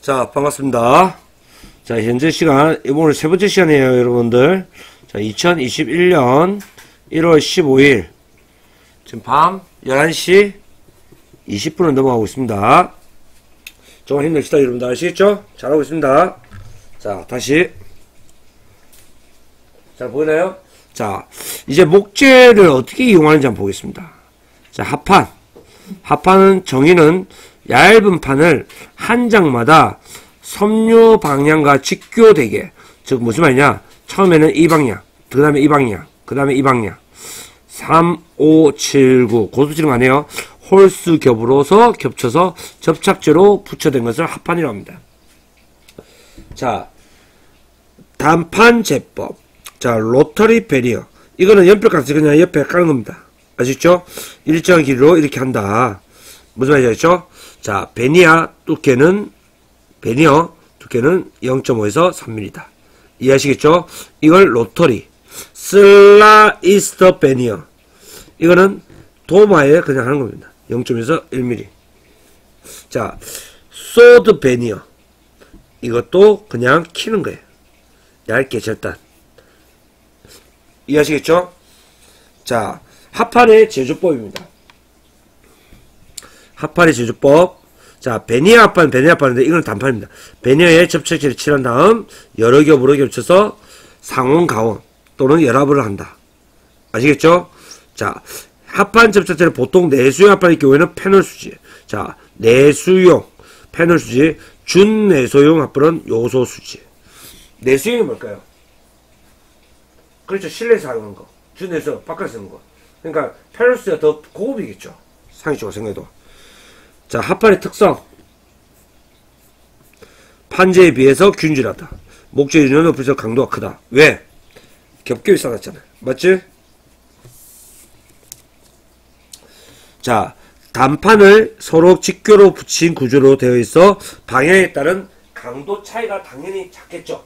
자, 반갑습니다. 자, 현재 시간, 오늘 세 번째 시간이에요, 여러분들. 자, 2021년 1월 15일. 지금 밤 11시 20분을 넘어가고 있습니다. 정말 힘냅시다, 여러분들. 아시겠죠? 잘하고 있습니다. 자, 다시. 잘 보이나요? 자, 이제 목재를 어떻게 이용하는지 한번 보겠습니다. 자, 합판. 합판은 정의는 얇은 판을 한 장마다 섬유 방향과 직교되게, 즉 무슨 말이냐, 처음에는 이 방향, 그 다음에 이 방향, 그 다음에 이 방향, 3, 5, 7, 9 고수지름 안에요. 홀수 겹으로서 겹쳐서 접착제로 붙여된 것을 합판이라고 합니다. 자, 단판 제법. 자, 로터리 베리어. 이거는 연필 깎아서 그냥 옆에 까는 겁니다. 아시죠? 일정한 길이로 이렇게 한다. 무슨 말인지 알죠? 자, 베니어 두께는 0.5에서 3mm다. 이해하시겠죠? 이걸 로터리. 슬라이스터 베니어. 이거는 도마에 그냥 하는 겁니다. 0.5에서 1mm. 자, 소드 베니어. 이것도 그냥 키는 거예요. 얇게 절단. 이해하시겠죠? 자, 합판의 제조법입니다. 합판의 제조법. 자, 베니어 합판인데 이건 단판입니다. 베니어에 접착제를 칠한 다음 여러 겹으로 겹쳐서 상온 가온 또는 열합을 한다. 아시겠죠? 자, 합판 접착제를 보통 내수용 합판의 경우에는 패널 수지. 자, 내수용 패널 수지, 준내소용 합판은 요소 수지. 내수용이 뭘까요? 그렇죠. 실내에서 사용하는 거. 준내소 바깥에서 쓰는 거. 그러니까 패널 수지가 더 고급이겠죠. 상식적으로 생각해도. 자, 합판의 특성. 판재에 비해서 균질하다. 목재 유리는 높이서 강도가 크다. 왜? 겹겹이 쌓았잖아요. 맞지? 자, 단판을 서로 직교로 붙인 구조로 되어 있어 방향에 따른 강도 차이가 당연히 작겠죠.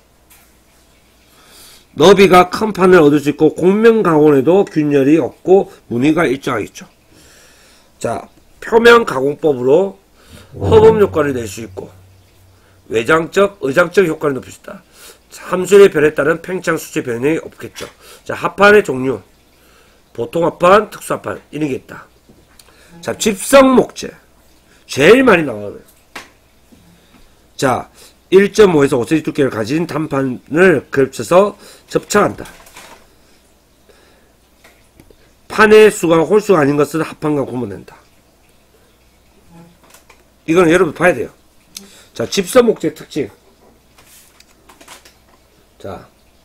너비가 큰 판을 얻을 수 있고 곡면 가공에도 균열이 없고 무늬가 일정하겠죠. 자, 표면 가공법으로 허범 효과를 낼 수 있고 외장적, 의장적 효과를 높일 수 있다. 함수의 변에 따른 팽창 수치 변형이 없겠죠. 자, 합판의 종류. 보통 합판, 특수 합판 이런 게 있다. 자, 집성 목재. 제일 많이 나와요. 자, 1.5에서 5cm 두께를 가진 단판을 겹쳐서 접착한다. 판의 수가 홀수가 아닌 것은 합판과 구분된다. 이거는 여러분 봐야 돼요. 자, 집성 목재 특징. 자,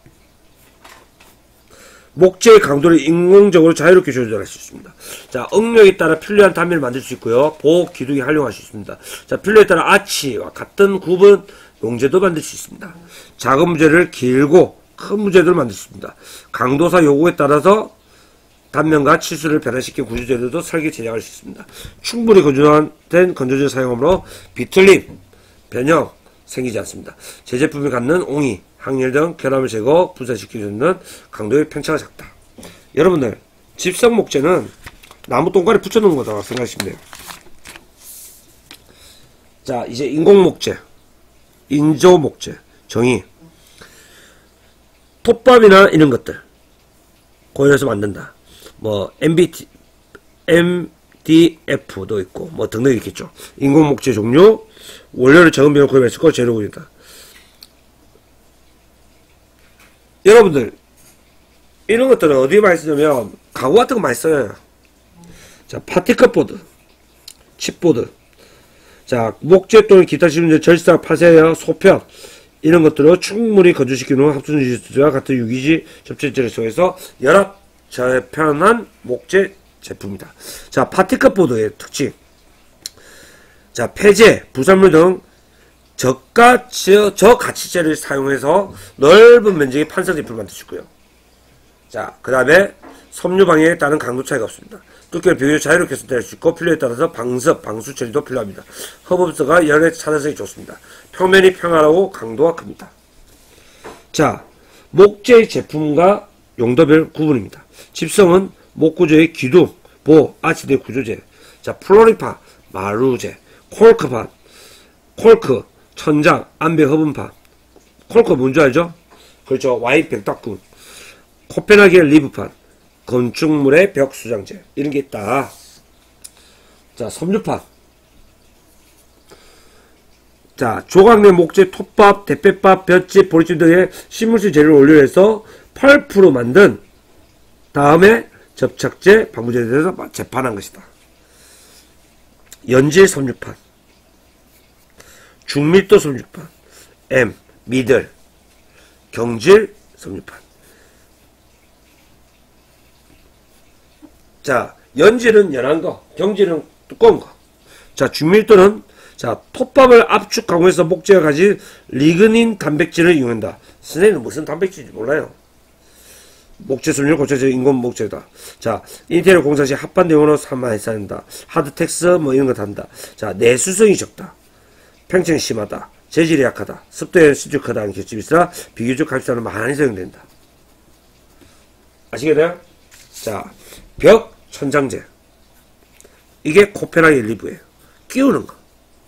목재의 강도를 인공적으로 자유롭게 조절할 수 있습니다. 자, 응력에 따라 필요한 단면을 만들 수 있고요. 보호 기둥이 활용할 수 있습니다. 자, 필요에 따라 아치와 같은 구분 용재도 만들 수 있습니다. 작은 무제를 길고 큰 무제도 만들 수 있습니다. 강도사 요구에 따라서 단면과 치수를 변화시킨 구조재료도 설계 제작할 수 있습니다. 충분히 건조된 건조제 사용으로 비틀림, 변형 생기지 않습니다. 제제품이 갖는 옹이, 항열 등 결함을 제거, 분산시키는 강도의 편차가 작다. 여러분들, 집성 목재는 나무 똥가리 붙여놓은 거다 생각하시면 돼요. 자, 이제 인공 목재, 인조 목재, 정의. 톱밥이나 이런 것들 고연해서 만든다. 뭐 MDF도 있고 뭐 등등 있겠죠. 인공 목재 종류, 원료를 적은 비용을 구입할 수 있고 재료군이다. 여러분들, 이런 것들은 어디에 많이 쓰냐면 가구 같은 거 많이 써요. 자, 파티클보드, 칩보드. 자, 목재 또는 기타 실험제, 절삭, 파쇄, 소편 이런 것들을 충분히 건조시키는 합성유지와 같은 유기지 접착제를 통해서 열합 저편한 목재 제품이다. 자, 파티클보드의 특징. 자, 폐재, 부산물 등 저가치재를 사용해서 넓은 면적의 판상 제품을 만들 수 있고요. 자, 그 다음에 섬유 방향에 따른 강도 차이가 없습니다. 두께를 비교적 자유롭게 선택할 수 있고 필요에 따라서 방수 처리도 필요합니다. 허브스가 열의 차단성이 좋습니다. 표면이 평화하고 강도가 큽니다. 자, 목재의 제품과 용도별 구분입니다. 집성은 목구조의 기둥, 보, 아치 등 구조재. 자, 플로리파, 마루재, 콜크, 천장, 암벽 허분판. 콜크 뭔지 알죠? 그렇죠. 와인 벽닦군. 코펜하겐 리브판. 건축물의 벽 수장재. 이런 게 있다. 자, 섬유판. 자, 조각 내 목재, 톱밥, 대패밥, 볏짚, 보리집 등의 식물성 재료를 원료해서 펄프로 만든 다음에 접착제, 방부제에 대해서 재판한 것이다. 연질 섬유판. 중밀도 섬유판. M, 미들. 경질 섬유판. 자, 연질은 연한 거, 경질은 두꺼운 거. 자, 중밀도는 자, 톱밥을 압축 가공해서 목재가 가진 리그닌 단백질을 이용한다. 선생님은 무슨 단백질인지 몰라요. 목재 섬유 고체적 인공 목재다. 자, 인테리어 공사 시 합반 대용으로 사망한다. 하드텍스 뭐 이런 거 단다. 자, 내수성이 적다. 팽창이 심하다. 재질이 약하다. 습도에 수직하다는 결집이 있으나 비교적 갈수는 많이 사용된다. 아시겠나요? 자, 벽 천장재. 이게 코펜하겐 리브예요. 끼우는 거.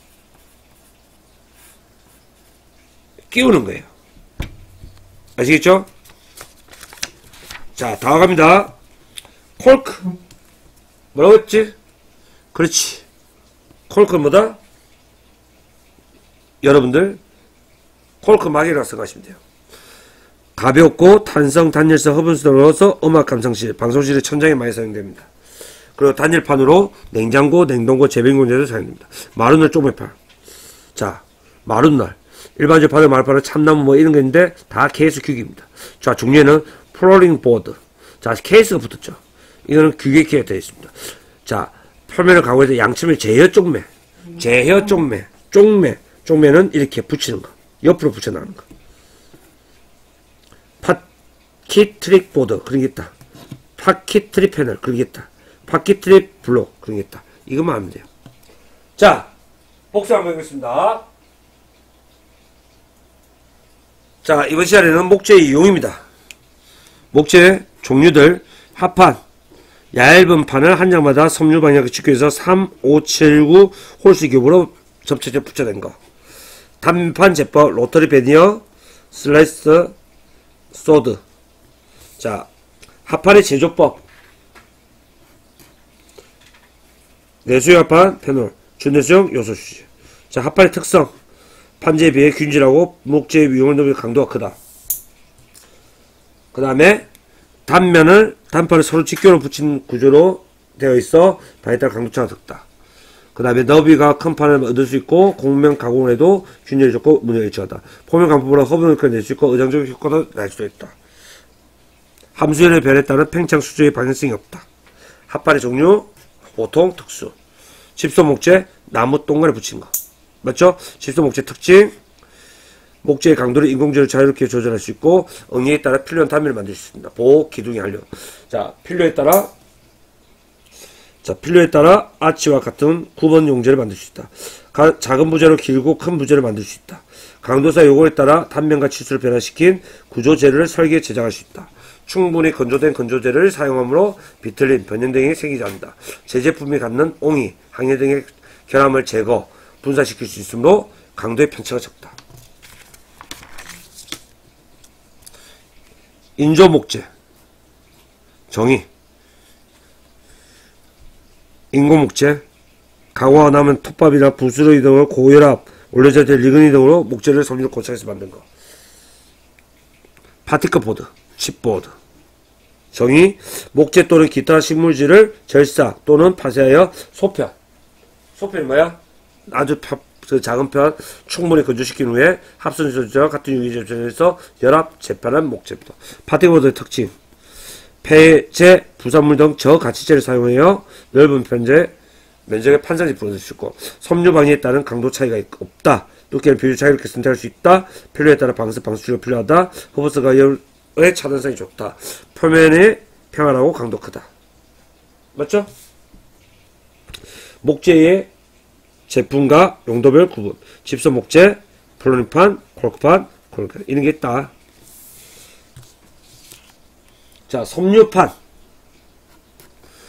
끼우는 거예요. 아시겠죠? 자, 다음 갑니다. 콜크. 뭐라고 했지? 그렇지. 콜크는 뭐다? 여러분들, 콜크 막이라고 생각하시면 돼요. 가볍고 탄성, 단열성, 허분수를 넣어서 음악 감상실, 방송실의 천장에 많이 사용됩니다. 그리고 단열판으로 냉장고, 냉동고, 재배공제도 사용됩니다. 마루널 쪼매판. 자, 마루널. 일반적으로 바늘 말판은 참나무 뭐 이런 게 있는데 다 케이스 규격입니다. 자, 중요는 플로링 보드. 자, 케이스가 붙었죠. 이거는 규격기가 되어 있습니다. 자, 표면을 가공해서 양측면 제혀 쪽매. 제혀 쪽매. 쪽매는 이렇게 붙이는 거. 옆으로 붙여나가는 거. 파키트릭 보드. 그런 게 있다. 파키트릭 패널. 그런 게 있다. 파키트릭 블록. 그런 게 있다. 이것만 하면 돼요. 자, 복수 한번 해보겠습니다. 자, 이번 시간에는 목재의 이용입니다. 목재 종류들, 합판, 얇은 판을 한 장마다 섬유 방향을 직교해서 3, 5, 7, 9 홀수 겹으로 접착제 붙여낸 거. 단판 제법, 로터리 베니어, 슬라이스, 소드. 자, 합판의 제조법. 내수용 합판, 페놀, 준내수용 요소수지. 자, 합판의 특성. 판재에 비해 균질하고 목재의 위험을 높이는 강도가 크다. 그 다음에 단판을 서로 직교로 붙인 구조로 되어 있어 판에 따라 강도차가 적다. 그 다음에 너비가 큰 판을 얻을 수 있고 공명 가공을 해도 균열이 좋고 문제가 일치하다. 포면 강포보다 허브를 낼 수 있고 의장적인 효과도 날 수도 있다. 함수연의 변에 따른 팽창 수조의 방향성이 없다. 합판의 종류, 보통, 특수. 집소 목재, 나무 동간에 붙인 거. 맞죠? 집소 목재 특징, 목재의 강도를 인공적으로 자유롭게 조절할 수 있고 응애에 따라 필요한 단면을 만들 수 있습니다. 보호, 기둥이 하려. 자, 필요에 따라 아치와 같은 9번 용재를 만들 수 있다. 작은 부재로 길고 큰 부재를 만들 수 있다. 강도사 요구에 따라 단면과 치수를 변화시킨 구조 재료를 설계 제작할 수 있다. 충분히 건조된 건조재를 사용하므로 비틀림, 변형 등이 생기지 않는다. 제제품이 갖는 옹이, 항해 등의 결함을 제거, 분사시킬 수 있으므로 강도의 편차가 적다. 인조목재 정의. 인공목재 가공하고 나면 톱밥이나 부스러기 등을 고혈압, 올려져야 리그닌 등으로 목재를 섬유로 고착해서 만든 거. 파티클 보드, 칩보드. 정의. 목재 또는 기타 식물질을 절사 또는 파쇄하여 소편. 소편이 뭐야? 아주 작은 편 충분히 건조시킨 후에 합선조제와 같은 유기질 조절해서 연합 재판한 목재입니다. 파티보드의 특징. 폐재, 부산물 등 저가치재를 사용하여 넓은 면적의 판상지 부러질 수 있고 섬유 방해에 따른 강도 차이가 없다. 두께는 비율 자유롭게 선택할 수 있다. 필요에 따라 방수치료가 필요하다. 허브스 가열의 차단성이 좋다. 표면이 평안하고 강도 크다. 맞죠? 목재의 제품과 용도별 구분. 집소 목재, 플로링판, 콜크판, 이런 게 있다. 자, 섬유판.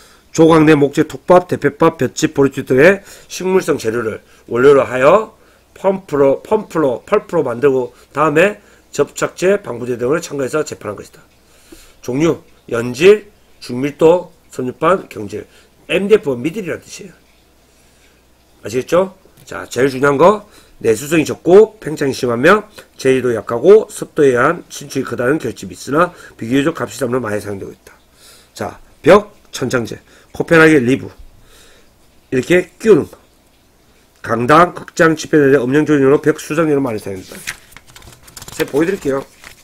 조각 내 목재 톱밥, 대패밥, 볏짚, 보리집 등의 식물성 재료를 원료로 하여 펄프로 만들고 다음에 접착제, 방부제 등을 첨가해서 재판한 것이다. 종류, 연질, 중밀도, 섬유판, 경질. MDF는 미들이라는 뜻이에요. 아시겠죠? 자, 제일 중요한 거, 내수성이 적고 팽창이 심하며 제리도 약하고 습도에 의한 침출이 크다는 결집이 있으나 비교적 값이 잡으로 많이 사용되고 있다. 자, 벽, 천장재, 코펜하겐 리브 이렇게 끼우는 거. 강당, 극장, 집회대, 음영 조리용으로 벽 수정용으로 많이 사용된다. 제가 보여드릴게요.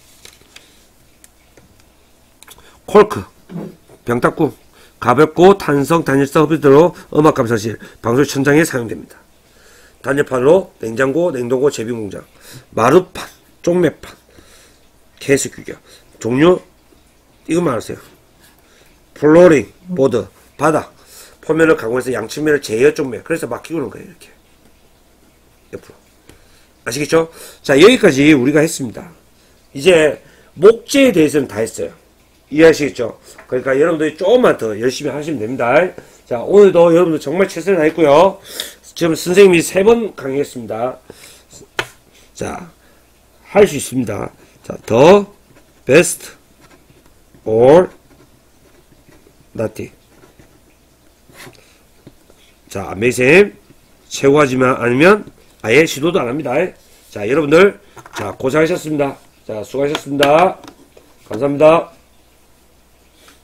콜크, 병탁구, 가볍고 탄성, 단열성 흡입으로 음악 감사실, 방송 천장에 사용됩니다. 단열판으로 냉장고, 냉동고, 제빙공장, 마루판, 쪽매판, 케이스 규격, 종류, 이것만 아세요. 플로링, 보드, 바닥, 표면을 가공해서 양측면을 제어 쪽매, 그래서 막 끼우는 거예요, 이렇게. 옆으로. 아시겠죠? 자, 여기까지 우리가 했습니다. 이제, 목재에 대해서는 다 했어요. 이해하시겠죠? 그러니까 여러분들이 조금만 더 열심히 하시면 됩니다. 자, 오늘도 여러분들 정말 최선을 다했고요. 지금 선생님이 3번 강의했습니다. 자, 할 수 있습니다. 자, the best or nothing. 자, amazing. 최고하지만 않으면 아예 시도도 안 합니다. 자, 여러분들, 자, 고생하셨습니다. 자, 수고하셨습니다. 감사합니다.